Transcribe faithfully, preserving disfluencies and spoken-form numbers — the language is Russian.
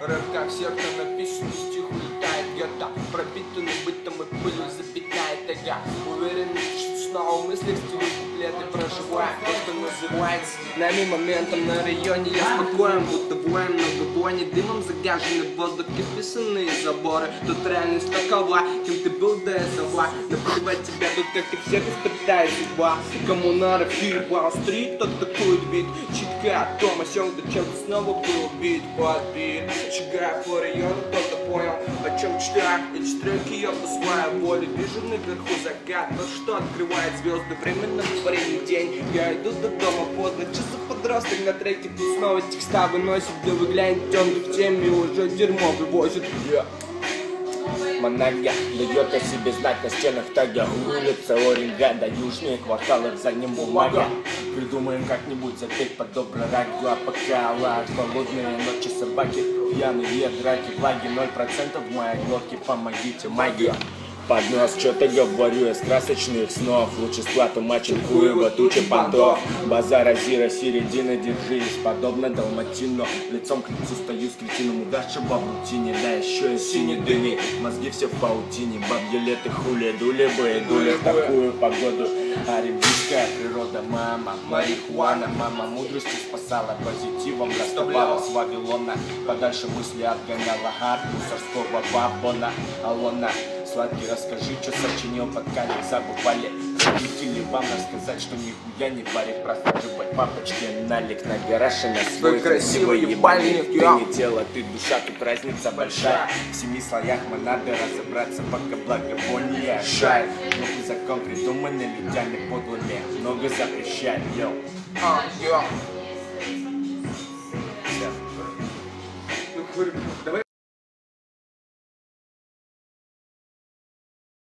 Рэп как секта, написанный стих улетает где-то, пропитанный бытом и пылью запекает тага. Уверенный, что снова в мыслях стилю куплеты проживаю то, что называется нами моментом на районе. Я спокоен, будто воин, много бойни, дымом загажены в воздухе вписанные заборы. Тут реальность такова, кем ты был до этого. Наплевать тебя тут, как и всех испытает судьба. Кому надо фильм Уолл-стрит, тот такой вид. Читка о том, о чем ты чем-то снова был убит. Подбит, шагая по району, кто-то понял, о чем читаю. Эти строки я по своей воле вижу наверху закат, но что открывает звезды временно в парень день. Я иду до дома поздно, часов подросток на треке, тут снова текста выносит, где вы глянете, он в теме уже дерьмо вывозит. Yeah. Монарья дает о себе знать на стенах тага. Улица Орингада, южные кварталы, в заднем бумага. Придумаем как-нибудь запеть под добрый радио, а пока лад, холодные ночи, собаки, пьяные драки, влаги ноль процентов в моей глотке, помогите, магия. Под нос что-то говорю я с красочных снов. Лучше склад умачен хуево туча понтов. Базара зира, середина, держись. Подобно далматину, лицом к лицу стою с кретином. Удачного в рутине, да еще и синие дыни. Мозги все в паутине, бабье лето хули, дули бы и дули в такую погоду. Арабская природа, мама, марихуана, мама мудрости спасала, позитивом расставала с Вавилона. Подальше мысли отгоняла ад мусорского бабона. Алона, сладкий, расскажи, что сочинил, пока не забывали родители вам рассказать, что нихуя не парит, просаживать папочки налик на гараж и на свой красивый ебальник. Ты не тело, ты душа, тут разница большая. В семи слоях мы надо разобраться, пока благовоние шает. Новый закон придуманный людьми подлыми, много запрещает, йоу. А, йоу. Давай.